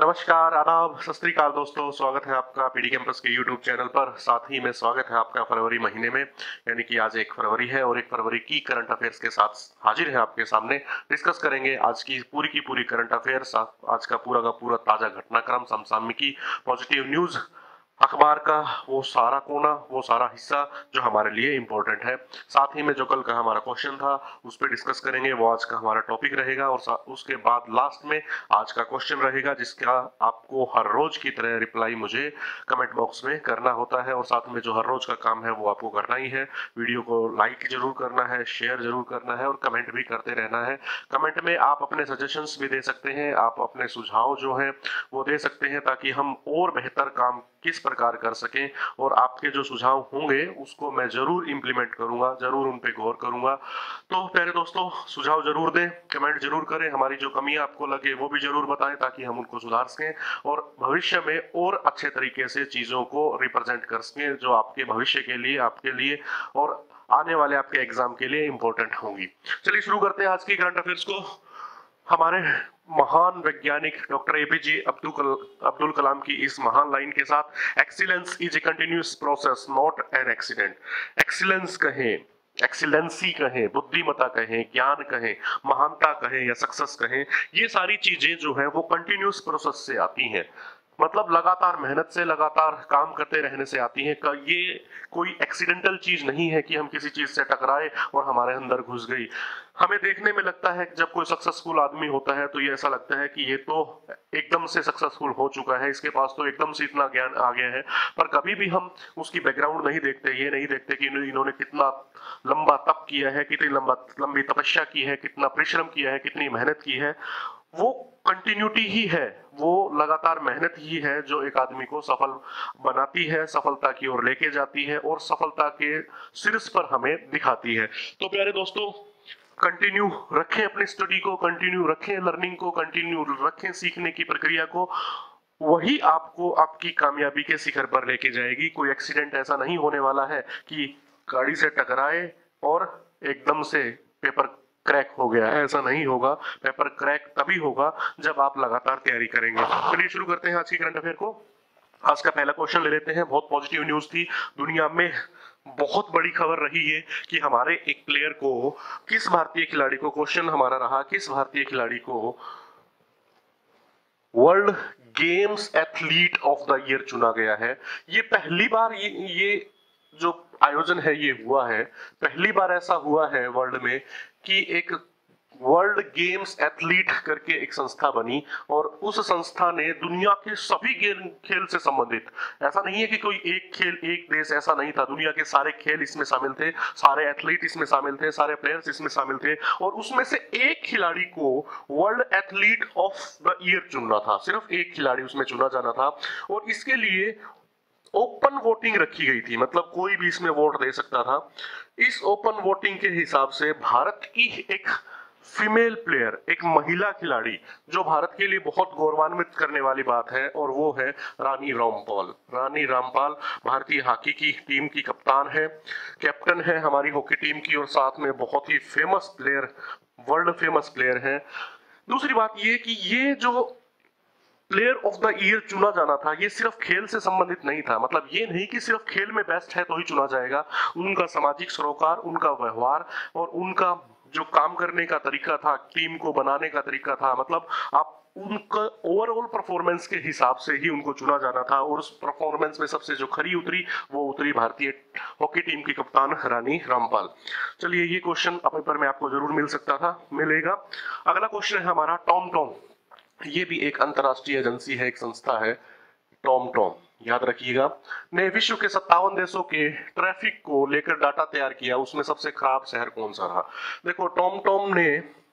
नमस्कार, आदाब, सत श्री अकाल दोस्तों। स्वागत है आपका पीडी कैंपस के यूट्यूब चैनल पर। साथ ही में स्वागत है आपका फरवरी महीने में, यानी कि आज 1 फरवरी है और 1 फरवरी की करंट अफेयर्स के साथ हाजिर है आपके सामने। डिस्कस करेंगे आज की पूरी करंट अफेयर्स, आज का पूरा ताजा घटनाक्रम, समसामयिकी, पॉजिटिव न्यूज, अखबार का वो सारा कोना, वो सारा हिस्सा जो हमारे लिए इम्पोर्टेंट है। साथ ही में जो कल का हमारा क्वेश्चन था उस पर डिस्कस करेंगे, वो आज का हमारा टॉपिक रहेगा। और उसके बाद लास्ट में आज का क्वेश्चन रहेगा जिसका आपको हर रोज की तरह रिप्लाई मुझे कमेंट बॉक्स में करना होता है। और साथ में जो हर रोज का काम है वो आपको करना ही है। वीडियो को लाइक जरूर करना है, शेयर जरूर करना है और कमेंट भी करते रहना है। कमेंट में आप अपने सजेशंस भी दे सकते हैं, आप अपने सुझाव जो है वो दे सकते हैं, ताकि हम और बेहतर काम किस प्रकार कर सकें। और आपके जो सुझाव होंगे उसको मैं जरूर इंप्लीमेंट करूंगा, जरूर उन पे गौर करूंगा। तो प्यारे दोस्तों, सुझाव जरूर दें, कमेंट जरूर करें, हमारी जो कमियां आपको लगे वो भी जरूर बताएं ताकि हम उनको सुधार सकें और भविष्य में और अच्छे तरीके से चीजों को रिप्रेजेंट कर सकें, जो आपके भविष्य के लिए, आपके लिए और आने वाले आपके एग्जाम के लिए इंपॉर्टेंट होंगी। चलिए शुरू करते हैं आज की करंट अफेयर्स को। हमारे महान वैज्ञानिक डॉक्टर एपीजे अब्दुल कलाम की इस महान लाइन के साथ, excellence is a continuous process not an accident. Excellence कहें, एक्सीलेंसी कहें, बुद्धिमत्ता कहें, ज्ञान कहें, महानता कहें या सक्सेस कहें, ये सारी चीजें जो है वो कंटिन्यूअस प्रोसेस से आती हैं। मतलब लगातार मेहनत से, लगातार काम करते रहने से आती है। ये कोई एक्सीडेंटल चीज नहीं है कि हम किसी चीज से टकराए और हमारे अंदर घुस गई। हमें देखने में लगता है कि जब कोई सक्सेसफुल आदमी होता है तो ये ऐसा लगता है कि ये तो एकदम से सक्सेसफुल हो चुका है, इसके पास तो एकदम से इतना ज्ञान आ गया है। पर कभी भी हम उसकी बैकग्राउंड नहीं देखते, ये नहीं देखते कि इन्होंने कितना लंबा तप किया है, कितनी लंबी तपस्या की है, कितना परिश्रम किया है, कितनी मेहनत की है। वो कंटिन्यूटी ही है, वो लगातार मेहनत ही है जो एक आदमी को सफल बनाती है, सफलता की ओर लेके जाती है और सफलता के शीर्ष पर हमें दिखाती है। तो प्यारे दोस्तों, कंटिन्यू रखें अपनी स्टडी को, कंटिन्यू रखें लर्निंग को, कंटिन्यू रखें सीखने की प्रक्रिया को। वही आपको आपकी कामयाबी के शिखर पर लेके जाएगी। कोई एक्सीडेंट ऐसा नहीं होने वाला है कि गाड़ी से टकराए और एकदम से पेपर क्रैक हो गया है, ऐसा नहीं होगा। पेपर क्रैक तभी होगा जब आप लगातार तैयारी करेंगे। चलिए शुरू करते हैं आज की करंट अफेयर को। आज का पहला क्वेश्चन ले लेते हैं। बहुत पॉजिटिव न्यूज थी, दुनिया में बहुत बड़ी खबर रही है कि हमारे एक प्लेयर को, किस भारतीय खिलाड़ी को, क्वेश्चन हमारा रहा, किस भारतीय खिलाड़ी को world games athlete of the year चुना गया है। ये पहली बार ये जो आयोजन है ये हुआ है, पहली बार ऐसा हुआ है वर्ल्ड में कि एक वर्ल्ड गेम्स एथलीट करके एक संस्था बनी और उस संस्था ने दुनिया के सभी खेल से संबंधित, ऐसा नहीं है कि कोई एक खेल, एक देश, ऐसा नहीं था। दुनिया के सारे खेल इसमें शामिल थे, सारे एथलीट इसमें शामिल थे, सारे प्लेयर्स इसमें शामिल थे और उसमें से एक खिलाड़ी को world athlete of the year चुनना था। सिर्फ एक खिलाड़ी उसमें चुना जाना था और इसके लिए ओपन वोटिंग रखी गई थी, मतलब कोई भी इसमें वोट दे सकता था। इस ओपन वोटिंग के हिसाब से भारत की एक फीमेल प्लेयर, एक महिला खिलाड़ी, जो भारत के लिए बहुत गौरवान्वित करने वाली बात है, और वो है रानी रामपाल। रानी रामपाल भारतीय हॉकी की टीम की कप्तान है, कैप्टन है हमारी हॉकी टीम की और साथ में बहुत ही famous player, world famous player है। दूसरी बात ये कि ये जो प्लेयर ऑफ द ईयर चुना जाना था ये सिर्फ खेल से संबंधित नहीं था। मतलब ये नहीं कि सिर्फ खेल में बेस्ट है तो ही चुना जाएगा। उनका सामाजिक सरोकार, उनका व्यवहार और उनका जो काम करने का तरीका था, टीम को बनाने का तरीका था, मतलब आप उनका ओवरऑल परफॉर्मेंस के हिसाब से ही उनको चुना जाना था। और उस परफॉर्मेंस में सबसे जो खरी उतरी वो उतरी भारतीय हॉकी टीम की कप्तान रानी रामपाल। चलिए, ये क्वेश्चन पेपर में आपको जरूर मिल सकता था, मिलेगा। अगला क्वेश्चन है हमारा टॉम टॉम। ये भी एक अंतरराष्ट्रीय एजेंसी है, एक संस्था है, टॉम टॉम, याद रखिएगा, ने विश्व के 57 देशों के ट्रैफिक को लेकर डाटा तैयार किया। उसमें सबसे खराब शहर कौन सा रहा? देखो, टॉम टॉम ने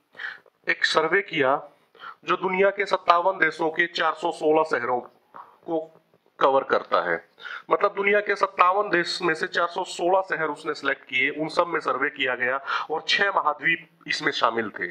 एक सर्वे किया जो दुनिया के 57 देशों के 416 शहरों को कवर करता है। मतलब दुनिया के 57 देश में से 416 शहर उसने सिलेक्ट किए, उन सब में सर्वे किया गया और 6 महाद्वीप इसमें शामिल थे।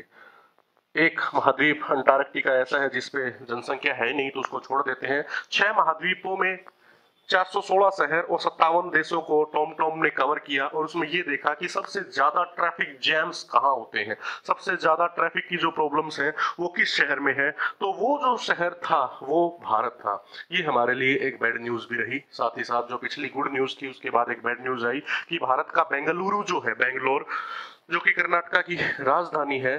एक महाद्वीप अंटार्कटिका ऐसा है जिसपे जनसंख्या है नहीं तो उसको छोड़ देते हैं। 6 महाद्वीपों में 416 शहर और 57 देशों को टॉम ने कवर किया और उसमें ये देखा कि सबसे ज्यादा ट्रैफिक जैम्स कहाँ होते हैं, सबसे ज्यादा ट्रैफिक की जो प्रॉब्लम्स हैं वो किस शहर में है। तो वो जो शहर था वो भारत था। ये हमारे लिए एक बैड न्यूज भी रही। साथ ही साथ जो पिछली गुड न्यूज थी उसके बाद एक बैड न्यूज आई कि भारत का बेंगलुरु जो है, बेंगलोर जो कि कर्नाटका की राजधानी है,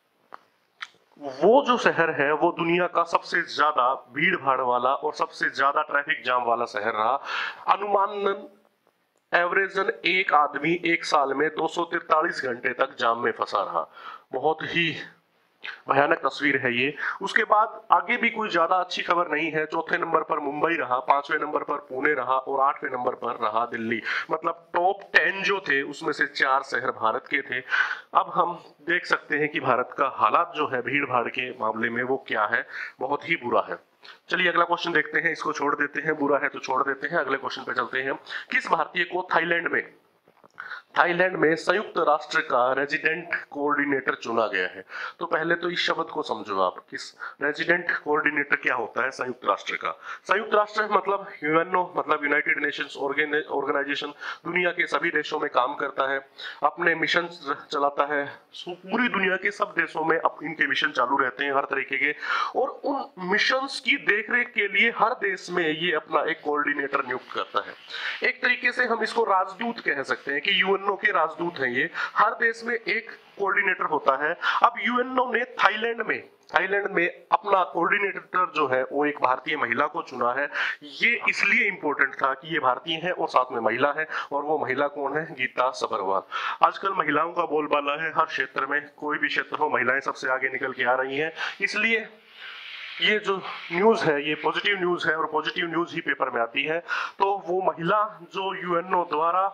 वो जो शहर है वो दुनिया का सबसे ज्यादा भीड़ भाड़ वाला और सबसे ज्यादा ट्रैफिक जाम वाला शहर रहा। अनुमानन एवरेजन एक आदमी एक साल में 243 घंटे तक जाम में फंसा रहा। बहुत ही भयानक तस्वीर है ये। उसके बाद आगे भी कोई ज्यादा अच्छी खबर नहीं है। चौथे नंबर पर मुंबई रहा, पांचवें नंबर पर पुणे रहा और आठवें नंबर पर रहा दिल्ली। मतलब टॉप 10 जो थे उसमें से 4 शहर भारत के थे। अब हम देख सकते हैं कि भारत का हालात जो है भीड़ भाड़ के मामले में वो क्या है, बहुत ही बुरा है। चलिए अगला क्वेश्चन देखते हैं, इसको छोड़ देते हैं, बुरा है तो छोड़ देते हैं, अगले क्वेश्चन पे चलते हैं। किस भारतीय को थाईलैंड में संयुक्त राष्ट्र का रेजिडेंट कोऑर्डिनेटर चुना गया है। तो पहले तो इस शब्द को समझो आप, किस रेजिडेंट कोऑर्डिनेटर क्या होता है संयुक्त राष्ट्र का। संयुक्त राष्ट्र मतलब यूएनओ, मतलब यूनाइटेड नेशंस ऑर्गेनाइजेशन, दुनिया के सभी देशों में काम करता है, अपने मिशन चलाता है। पूरी दुनिया के सब देशों में अब इनके मिशन चालू रहते हैं हर तरीके के, और उन मिशंस की देखरेख के लिए हर देश में ये अपना एक कोऑर्डिनेटर नियुक्त करता है। एक तरीके से हम इसको राजदूत कह सकते हैं कि यूएनओ के राजदूत हैं ये। हर देश में एक कोऑर्डिनेटर होता है। अब यूएनओ ने थाईलैंड में अपना कोऑर्डिनेटर जो है वो एक भारतीय महिला को चुना है। ये इसलिए इंपॉर्टेंट था कि ये भारतीय है और साथ में महिला है, और वो महिला कौन है? गीता सबरवाल। आजकल महिलाओं का बोलबाला है हर क्षेत्र में, कोई भी क्षेत्र हो महिलाएं सबसे आगे निकल के आ रही हैं। इसलिए ये जो न्यूज है ये पॉजिटिव न्यूज है, और पॉजिटिव न्यूज ही पेपर में आती है। तो वो महिला जो यूएनओ द्वारा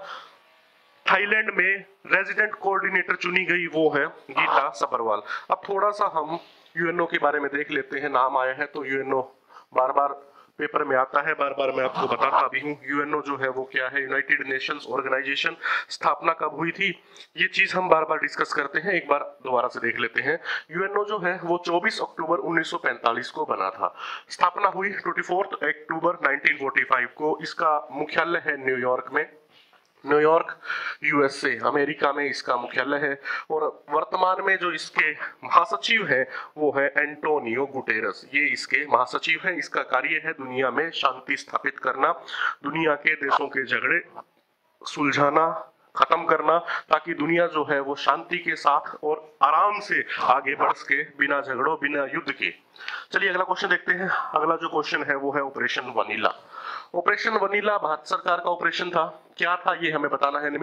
थाईलैंड में रेजिडेंट कोऑर्डिनेटर चुनी गई वो है गीता सबरवाल। अब थोड़ा सा हम यूएनओ के बारे में देख लेते हैं। नाम आया है तो यूएनओ बार बार पेपर में आता है, बार बार मैं आपको बताता भी हूँ। यूएनओ जो है वो क्या है? United Nations Organisation. स्थापना कब हुई थी ये चीज हम बार बार डिस्कस करते हैं, एक बार दोबारा से देख लेते हैं। यूएनओ जो है वो 24 अक्टूबर 1945 को बना था। स्थापना हुई 24 अक्टूबर 1945 को। इसका मुख्यालय है न्यूयॉर्क में, न्यूयॉर्क यूएसए अमेरिका में इसका मुख्यालय है। और वर्तमान में जो इसके महासचिव हैं वो है एंटोनियो गुटेरस। ये इसके महासचिव हैं। इसका कार्य है दुनिया में शांति स्थापित करना, दुनिया के देशों के झगड़े सुलझाना, खत्म करना, ताकि दुनिया जो है वो शांति के साथ और आराम से आगे बढ़ सके, बिना झगड़ों बिना युद्ध के। चलिए अगला क्वेश्चन देखते हैं। अगला जो क्वेश्चन है वो है Operation Vanilla. Operation Vanilla Bharat सरकार का ऑपरेशन था। क्या था ये हमें बताना है।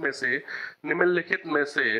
निम्नलिखित में से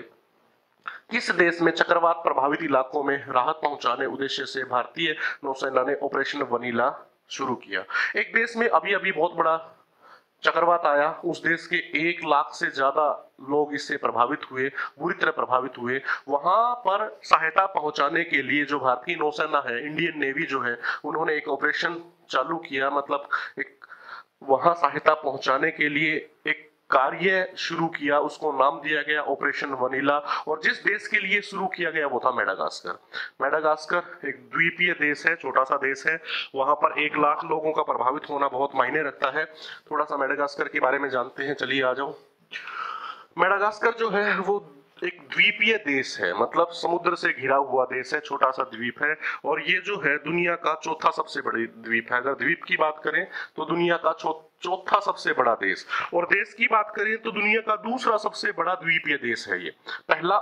किस देश में चक्रवात प्रभावित इलाकों में राहत पहुंचाने उद्देश्य से भारतीय नौसेना ने ऑपरेशन वनीला शुरू किया। एक देश में अभी अभी बहुत बड़ा चक्रवात आया, उस देश के 1 लाख से ज्यादा लोग इससे प्रभावित हुए, बुरी तरह प्रभावित हुए। वहां पर सहायता पहुंचाने के लिए जो भारतीय नौसेना है, इंडियन नेवी जो है, उन्होंने एक ऑपरेशन चालू किया। मतलब एक वहां सहायता पहुंचाने के लिए एक कार्य शुरू किया, उसको नाम दिया गया ऑपरेशन वनीला। और जिस देश के लिए शुरू किया गया वो था मेडागास्कर। मेडागास्कर एक द्वीपीय देश है, छोटा सा देश है। वहां पर 1 लाख लोगों का प्रभावित होना बहुत मायने रखता है। थोड़ा सा मेडागास्कर के बारे में जानते हैं, चलिए आ जाओ। मेडागास्कर जो है वो एक द्वीपीय देश है, मतलब समुद्र से घिरा हुआ देश है, छोटा सा द्वीप है। और ये जो है दुनिया का चौथा सबसे बड़ी द्वीप है। अगर द्वीप की बात करें तो दुनिया का चौथा सबसे बड़ा देश, और देश की बात करें तो दुनिया का दूसरा सबसे बड़ा द्वीपीय देश है ये। पहला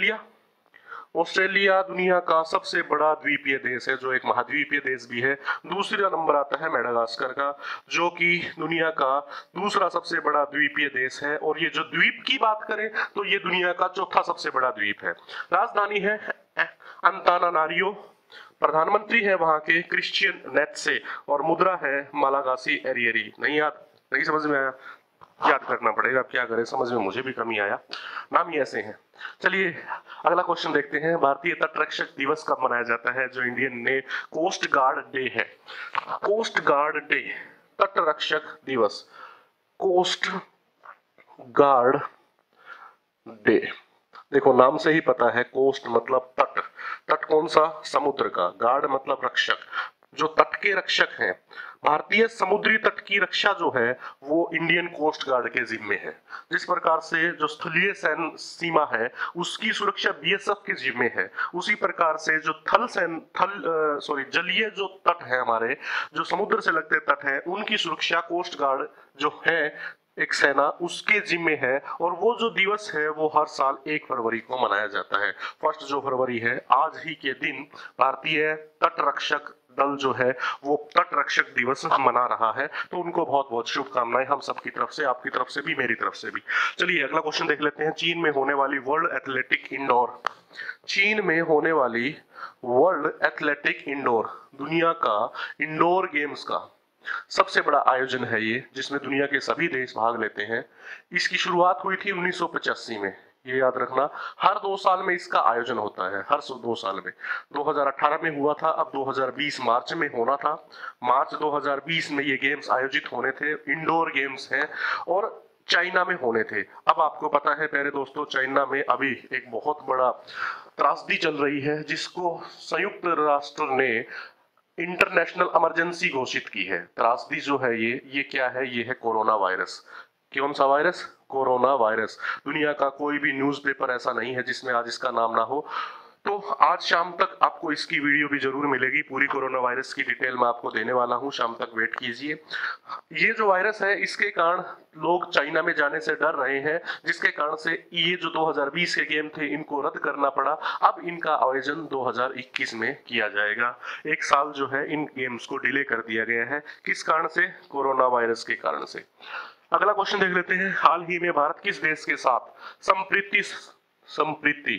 ऑस्ट्रेलिया दुनिया का सबसे बड़ा द्वीपीय देश है, जो एक महाद्वीपीय देश भी है। दूसरा नंबर आता है मेडागास्कर का, जो कि दुनिया का दूसरा सबसे बड़ा द्वीपीय देश है। और ये जो द्वीप की बात करें तो ये दुनिया का चौथा सबसे बड़ा द्वीप है। राजधानी है अंतानानारियो, प्रधानमंत्री है वहां के क्रिश्चियन नेत्से, और मुद्रा है मालागासी एरियरी। नहीं समझ में आया? याद करना पड़ेगा, क्या करें, समझ में मुझे भी कमी आया, नाम ही ऐसे हैं। चलिए अगला क्वेश्चन देखते हैं। भारतीय तटरक्षक दिवस कब मनाया जाता है? जो इंडियन ने कोस्ट गार्ड डे है, कोस्ट गार्ड डे, तटरक्षक दिवस, कोस्ट गार्ड डे। देखो नाम से ही पता है, कोस्ट मतलब तट, तट कौन सा? समुद्र का, गार्ड मतलब रक्षक, जो तट के रक्षक हैं। भारतीय समुद्री तट की रक्षा जो है वो इंडियन कोस्ट गार्ड के जिम्मे है। जिस प्रकार से जो स्थलीय सैन्य सीमा है उसकी सुरक्षा बीएसएफ के जिम्मे है, उसी प्रकार से जो जलीय जो तट है हमारे, जो समुद्र से लगते तट है, उनकी सुरक्षा कोस्ट गार्ड जो है एक सेना उसके जिम्मे है। और वो जो दिवस है वो हर साल 1 फरवरी को मनाया जाता है। फर्स्ट जो फरवरी है आज ही के दिन भारतीय तट रक्षक दल जो है वो तट रक्षक दिवस मना रहा है। तो उनको बहुत बहुत शुभकामनाएं हम सबकी तरफ से, आपकी तरफ से भी, मेरी तरफ से भी। चलिए अगला क्वेश्चन देख लेते हैं। चीन में होने वाली वर्ल्ड एथलेटिक इंडोर दुनिया का इंडोर गेम्स का सबसे बड़ा आयोजन है ये, जिसमें दुनिया के सभी देश भाग लेते हैं। इसकी शुरुआत हुई थी 1985 में, ये याद रखना। हर 2 साल में इसका आयोजन होता है, हर 2 साल में। 2018 में हुआ था, अब 2020 मार्च में होना था। मार्च 2020 में ये गेम्स आयोजित होने थे। इंडोर गेम्स हैं और चाइना में होने थे। अब आपको पता है प्यारे दोस्तों, चाइना में अभी एक बहुत बड़ा त्रासदी चल रही है, जिसको संयुक्त राष्ट्र ने इंटरनेशनल इमरजेंसी घोषित की है। त्रासदी जो है ये क्या है? ये है कोरोना वायरस। कौन सा वायरस? Corona virus. दुनिया का कोई भी न्यूज़पेपर ऐसा नहीं है जिसमें आज इसका नाम ना हो। तो आज शाम तक आपको इसकी वीडियो भी जरूर मिलेगी, पूरी कोरोना वायरस की डिटेल मैं आपको देने वाला हूं, शाम तक वेट कीजिए। ये जो वायरस है इसके कारण लोग चाइना में जाने से डर रहे हैं, जिसके कारण से ये जो 2020 के गेम थे इनको रद्द करना पड़ा। अब इनका आयोजन 2021 में किया जाएगा। 1 साल जो है इन गेम्स को डिले कर दिया गया है। किस कारण से? कोरोना वायरस के कारण से। अगला क्वेश्चन देख लेते हैं। हाल ही में भारत किस देश के साथ संप्रीति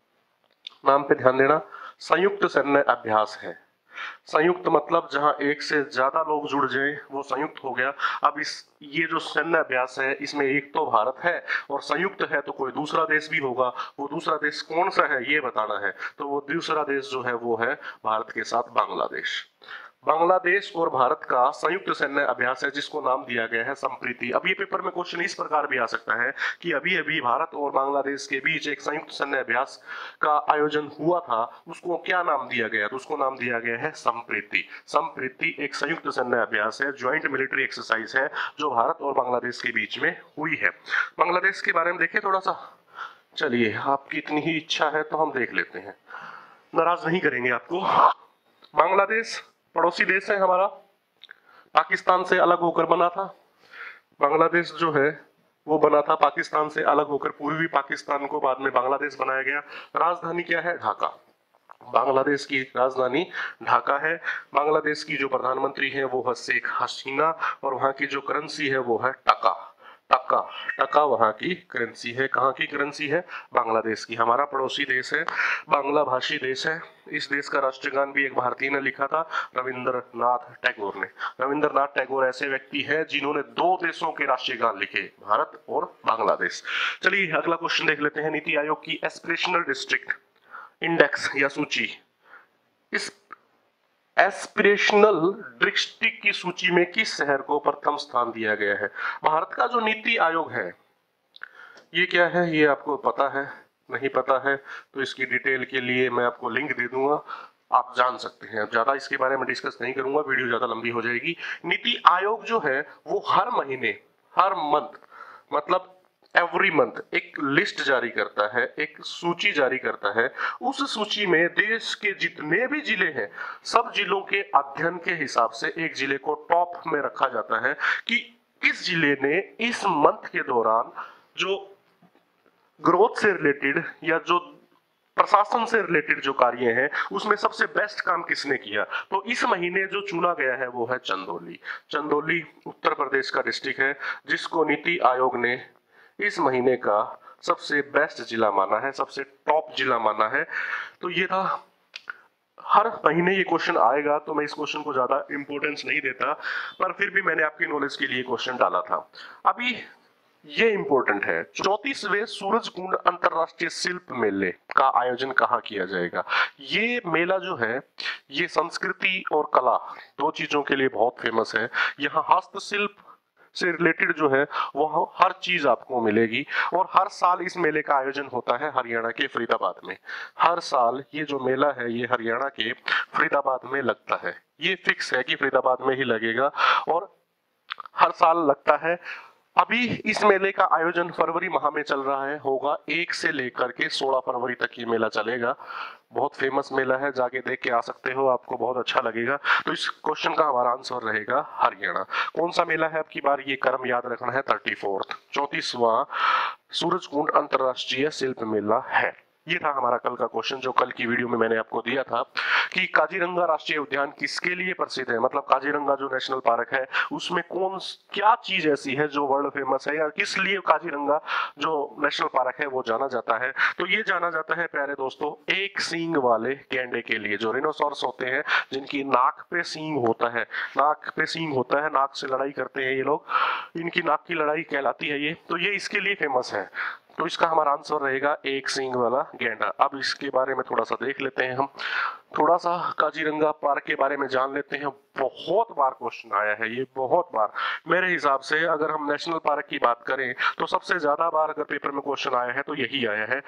नाम पे ध्यान देना, संयुक्त सैन्य अभ्यास है। संयुक्त मतलब जहां एक से ज्यादा लोग जुड़ जाए वो संयुक्त हो गया। अब ये जो सैन्य अभ्यास है इसमें एक तो भारत है और संयुक्त है तो कोई दूसरा देश भी होगा। वो दूसरा देश कौन सा है ये बताना है। तो वो दूसरा देश जो है वो है भारत के साथ बांग्लादेश। बांग्लादेश और भारत का संयुक्त सैन्य अभ्यास है जिसको नाम दिया गया है संप्रीति। अब ये पेपर में क्वेश्चन इस प्रकार भी आ सकता है कि अभी अभी भारत और बांग्लादेश के बीच एक संयुक्त सैन्य अभ्यास का आयोजन हुआ था, उसको क्या नाम दिया गया? तो उसको नाम दिया गया है संप्रीति। संप्रीति एक संयुक्त सैन्य अभ्यास है, ज्वाइंट मिलिट्री एक्सरसाइज है जो भारत और बांग्लादेश के बीच में हुई है। बांग्लादेश के बारे में देखें थोड़ा सा। चलिए, आपकी इतनी ही इच्छा है तो हम देख लेते हैं, नाराज नहीं करेंगे आपको। बांग्लादेश पड़ोसी देश है हमारा, पाकिस्तान से अलग होकर बना था। बांग्लादेश जो है वो बना था पाकिस्तान से अलग होकर, पूर्वी पाकिस्तान को बाद में बांग्लादेश बनाया गया। राजधानी क्या है? ढाका। बांग्लादेश की राजधानी ढाका है। बांग्लादेश की जो प्रधानमंत्री है वो है शेख हसीना और वहां की जो करेंसी है वो है टका। टका टका वहां की करेंसी है। कहाँ की करेंसी है? बांग्लादेश की। हमारा पड़ोसी देश है, बांग्ला भाषी देश है। इस देश का राष्ट्रगान भी एक भारतीय ने लिखा था, रविंद्रनाथ टैगोर ने। रविंद्रनाथ टैगोर ऐसे व्यक्ति हैं जिन्होंने 2 देशों के राष्ट्रगान लिखे, भारत और बांग्लादेश। चलिए अगला क्वेश्चन देख लेते हैं। नीति आयोग की एस्पिरेशनल डिस्ट्रिक्ट इंडेक्स या सूची, इस एस्पिरेशनल डिस्ट्रिक्ट की सूची में किस शहर को प्रथम स्थान दिया गया है? भारत का जो नीति आयोग है ये क्या है? ये आपको पता है? नहीं पता है तो इसकी डिटेल के लिए मैं आपको लिंक दे दूंगा, आप जान सकते हैं। ज्यादा इसके बारे में डिस्कस नहीं करूंगा, वीडियो ज्यादा लंबी हो जाएगी। नीति आयोग जो है वो हर महीने, हर मंथ मतलब एवरी मंथ एक लिस्ट जारी करता है, एक सूची जारी करता है। उस सूची में देश के जितने भी जिले हैं सब जिलों के अध्ययन के हिसाब से एक जिले को टॉप में रखा जाता है कि इस जिले ने इस मंथ के दौरान जो ग्रोथ से रिलेटेड या जो प्रशासन से रिलेटेड जो कार्य हैं उसमें सबसे बेस्ट काम किसने किया। तो इस महीने जो चुना गया है वो है चंदौली। चंदौली उत्तर प्रदेश का डिस्ट्रिक्ट है जिसको नीति आयोग ने इस महीने का सबसे बेस्ट जिला माना है, सबसे टॉप जिला माना है। तो ये था, हर महीने ये क्वेश्चन आएगा तो मैं इस क्वेश्चन को ज्यादा इंपॉर्टेंस नहीं देता, पर फिर भी मैंने आपकी नॉलेज के लिए क्वेश्चन डाला था। अभी ये इंपॉर्टेंट है, 34वें सूरजकुंड अंतरराष्ट्रीय शिल्प मेले का आयोजन कहाँ किया जाएगा? ये मेला जो है ये संस्कृति और कला 2 चीजों के लिए बहुत फेमस है। यहाँ हस्तशिल्प से रिलेटेड जो है वो हर चीज आपको मिलेगी। और हर साल इस मेले का आयोजन होता है हरियाणा के फरीदाबाद में। हर साल ये जो मेला है ये हरियाणा के फरीदाबाद में लगता है। ये फिक्स है कि फरीदाबाद में ही लगेगा और हर साल लगता है। अभी इस मेले का आयोजन फरवरी माह में चल रहा है, होगा 1 से लेकर के 16 फरवरी तक ये मेला चलेगा। बहुत फेमस मेला है, जाके देख के आ सकते हो, आपको बहुत अच्छा लगेगा। तो इस क्वेश्चन का हमारा आंसर रहेगा हरियाणा। कौन सा मेला है आपकी बार, ये क्रम याद रखना है, 34वां 34वां सूरजकुंड अंतरराष्ट्रीय शिल्प मेला है। ये था हमारा कल का क्वेश्चन जो कल की वीडियो में मैंने आपको दिया था कि काजीरंगा राष्ट्रीय उद्यान किसके लिए प्रसिद्ध है, मतलब काजीरंगा जो नेशनल पार्क है उसमें क्या चीज ऐसी है जो वर्ल्ड फेमस है, या किस लिए काजीरंगा जो नेशनल पार्क है वो जाना जाता है। तो ये जाना जाता है प्यारे दोस्तों एक सींग वाले गैंडे के लिए, जो रिनोसॉरस होते हैं जिनकी नाक पे सींग होता है, नाक पे सींग होता है, नाक से लड़ाई करते हैं ये लोग, इनकी नाक की लड़ाई कहलाती है ये। तो ये इसके लिए फेमस है। तो इसका हमारा आंसर रहेगा एक सींग वाला गैंडा। अब इसके बारे में थोड़ा सा देख लेते हैं हम, थोड़ा सा काजीरंगा पार्क के बारे में जान लेते हैं। बहुत बार क्वेश्चन आया है ये, बहुत बार। मेरे हिसाब से अगर हम नेशनल पार्क की बात करें तो सबसे ज्यादा बार अगर पेपर में क्वेश्चन आया है तो यही आया है।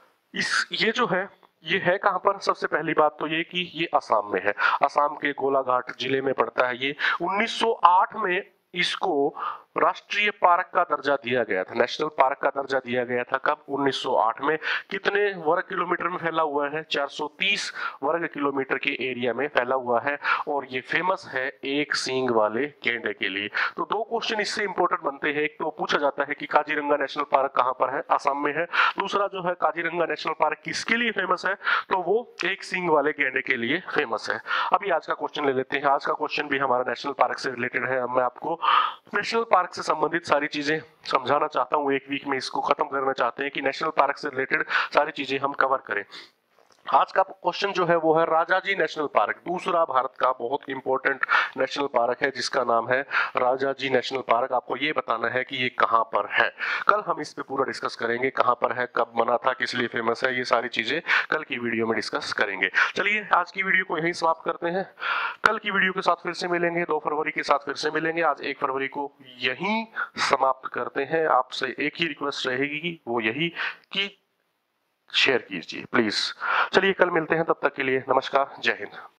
ये जो है ये है कहां पर, सबसे पहली बात तो ये कि ये असम में है, असम के गोलाघाट जिले में पड़ता है ये। 1908 में इसको राष्ट्रीय पार्क का दर्जा दिया गया था, नेशनल पार्क का दर्जा दिया गया था। कब, 1908 में। कितने वर्ग किलोमीटर में फैला हुआ है, 430 वर्ग किलोमीटर के एरिया में फैला हुआ है। और ये फेमस है एक सींग वाले गैंडे के लिए। तो दो क्वेश्चन इससे इंपॉर्टेंट बनते हैं। एक तो पूछा जाता है कि काजीरंगा नेशनल पार्क कहां पर है, असम में है। दूसरा जो है काजीरंगा नेशनल पार्क किसके लिए फेमस है, तो वो एक सींग वाले गैंडे के लिए फेमस है। अभी आज का क्वेश्चन ले लेते हैं। आज का क्वेश्चन भी हमारा नेशनल पार्क से रिलेटेड है। मैं आपको नेशनल पार्क से संबंधित सारी चीजें समझाना चाहता हूं, एक वीक में इसको खत्म करना चाहते हैं कि नेशनल पार्क से रिलेटेड सारी चीजें हम कवर करें। आज का क्वेश्चन जो है वो है राजाजी नेशनल पार्क, दूसरा भारत का बहुत इंपॉर्टेंट नेशनल पार्क है जिसका नाम है राजाजी नेशनल पार्क। आपको ये बताना है कि ये कहां पर है। कल हम इस पे पूरा डिस्कस करेंगे, कहां पर है, कब बना था, किस लिए फेमस है, ये सारी चीजें कल की वीडियो में डिस्कस करेंगे। चलिए आज की वीडियो को यहीं समाप्त करते हैं। कल की वीडियो के साथ फिर से मिलेंगे, 2 फरवरी के साथ फिर से मिलेंगे। आज 1 फरवरी को यहीं समाप्त करते हैं। आपसे एक ही रिक्वेस्ट रहेगी, वो यही कि शेयर कीजिए प्लीज। चलिए कल मिलते हैं, तब तक के लिए नमस्कार, जय हिंद।